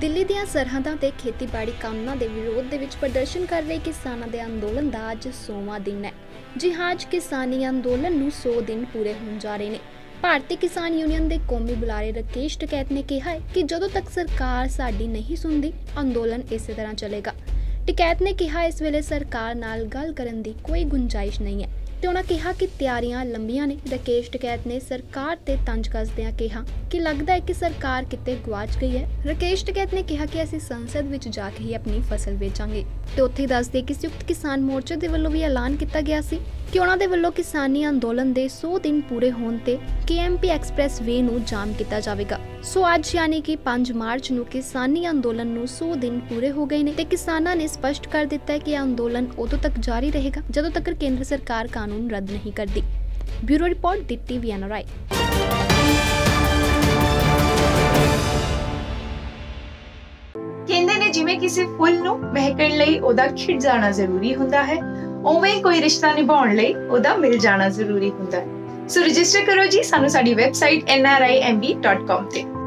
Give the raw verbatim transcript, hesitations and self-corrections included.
ਦਿੱਲੀ ਦੀਆਂ ਸਰਹੱਦਾਂ ਤੇ ਖੇਤੀਬਾੜੀ ਕਾਨੂੰਨਾਂ ਦੇ ਵਿਰੋਧ ਦੇ ਵਿੱਚ ਪ੍ਰਦਰਸ਼ਨ ਕਰ ਰਹੇ ਕਿਸਾਨਾਂ ਦੇ ਅੰਦੋਲਨ ਦਾ ਅੱਜ ਸੌਵਾਂ ਦਿਨ ਹੈ। ਜੀ ਹਾਂ, ਅੱਜ ਕਿਸਾਨੀ ਅੰਦੋਲਨ ਨੂੰ ਸੌ ਦਿਨ ਪੂਰੇ ਹੋਣ ਜਾ ਰਹੇ ਨੇ। ਭਾਰਤੀ ਕਿਸਾਨ ਯੂਨੀਅਨ ਦੇ ਕੌਮੀ ਬੁਲਾਰੇ ਰਾਕੇਸ਼ ਟਿਕੈਤ ਨੇ ਕਿਹਾ ਹੈ ਕਿ ਜਦੋਂ ਤੱਕ ਸਰਕਾਰ ਸਾਡੀ ਨਹੀਂ ਸੁਣਦੀ, ਅੰਦੋਲਨ ਇਸੇ ਤਰ੍ਹਾਂ ਚੱਲੇਗਾ। ਟਿਕੈਤ ਨੇ ਕਿਹਾ ਇਸ ਵੇਲੇ ਸਰਕਾਰ ਨਾਲ ਗੱਲ ਕਰਨ ਦੀ ਕੋਈ ਗੁੰਜਾਇਸ਼ ਨਹੀਂ ਹੈ ਤੇ ਉਹਨਾਂ ਕਿਹਾ ਕਿ ਤਿਆਰੀਆਂ ਲੰਬੀਆਂ ਨੇ। ਰਾਕੇਸ਼ ਟਿਕੈਤ ਨੇ ਸਰਕਾਰ ਤੇ ਤੰਜ ਕੱਸਦਿਆਂ ਕਿਹਾ ਕਿ ਲੱਗਦਾ ਹੈ ਕਿ ਸਰਕਾਰ ਕਿਤੇ ਗੁਆਚ ਗਈ ਹੈ। ਰਾਕੇਸ਼ ਟਿਕੈਤ ਨੇ ਕਿਹਾ ਕਿ ਅਸੀਂ ਸੰਸਦ ਵਿੱਚ ਜਾ ਕੇ ਹੀ ਆਪਣੀ ਫਸਲ ਵੇਚਾਂਗੇ ਤੇ ਉੱਥੇ ਹੀ ਦੱਸਦੇ ਕਿ ਸੰਯੁਕਤ ਕਿਸਾਨ ਮੋਰਚੇ ਦੇ ਵੱਲੋਂ ਵੀ ਐਲਾਨ ਕੀਤਾ ਗਿਆ ਸੀ ਕਿ ਉਹਨਾਂ ਦੇ ਵੱਲੋਂ ਕਿਸਾਨੀ ਅੰਦੋਲਨ ਦੇ ਸੌ ਦਿਨ ਪੂਰੇ ਹੋਣ ਤੇ ਕੇ ਐਮ ਪੀ ਐਕਸਪ੍ਰੈਸ ਵੇ ਨੂੰ ਜਾਮ ਕੀਤਾ ਜਾਵੇਗਾ। ਸੋ ਅੱਜ ਯਾਨੀ ਕਿ ਪੰਜ ਮਾਰਚ ਨੂੰ ਕਿਸਾਨੀ ਅੰਦੋਲਨ ਨੂੰ ਸੌ ਦਿਨ ਪੂਰੇ ਹੋ ਗਏ ਨੇ ਤੇ ਕਿਸਾਨਾਂ ਨੇ ਸਪਸ਼ਟ ਕਰ ਦਿੱਤਾ ਹੈ ਕਿ ਇਹ ਅੰਦੋਲਨ ਉਦੋਂ ਤੱਕ ਜਾਰੀ ਰਹੇਗਾ ਜਦੋਂ ਤੱਕ ਕੇਂਦਰ ਸਰਕਾਰ ਕਾਨੂੰਨ ਰੱਦ ਨਹੀਂ ਕਰਦੀ। Bureau report, D T V N R I. ਕਹਿੰਦੇ ਨੇ ਜਿਵੇਂ ਕਿਸੇ ਫੁੱਲ ਨੂੰ ਮਹਿਕਣ ਲਈ ਉਹਦਾ ਖਿੜ ਜਾਣਾ ਜ਼ਰੂਰੀ ਹੁੰਦਾ ਹੈ, ਉਵੇਂ ਕੋਈ ਰਿਸ਼ਤਾ ਨਿਭਾਉਣ ਲਈ ਉਹਦਾ ਮਿਲ ਜਾਣਾ ਜ਼ਰੂਰੀ ਹੁੰਦਾ ਹੈ। ਸੋ ਰਜਿਸਟਰ ਕਰੋ ਜੀ ਸਾਨੂੰ ਸਾਡੀ website N R I M B dot com ਤੇ।